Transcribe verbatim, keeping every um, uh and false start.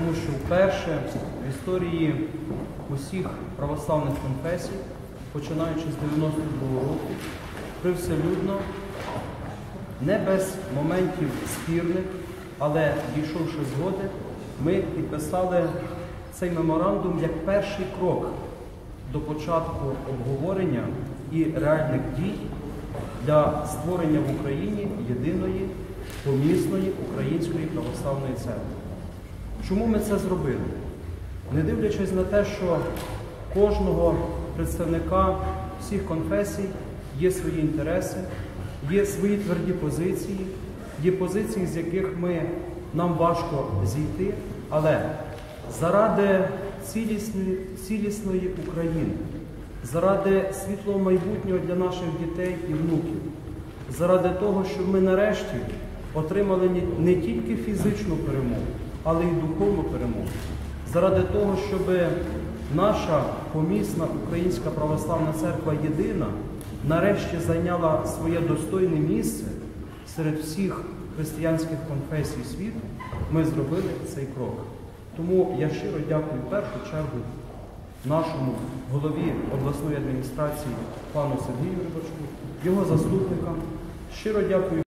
тому що вперше в історії усіх православних конфесій, починаючи з дев'яносто другого року, привселюдно, не без моментів спірних, але дійшовши згоди, ми підписали цей меморандум як перший крок до початку обговорення і реальних дій для створення в Україні єдиної помісної Української православної церкви. Чому ми це зробили? Не дивлячись на те, що кожного представника всіх конфесій є свої інтереси, є свої тверді позиції, є позиції, з яких ми, нам важко зійти, але заради цілісної, цілісної України, заради світлого майбутнього для наших дітей і внуків, заради того, щоб ми нарешті отримали не тільки фізичну перемогу, але й духовну перемогу, заради того, щоб наша помісна Українська православна церква єдина нарешті зайняла своє достойне місце серед всіх християнських конфесій світу, ми зробили цей крок. Тому я щиро дякую в першу чергу нашому голові обласної адміністрації пану Сергію Рибачку, його заступникам. Щиро дякую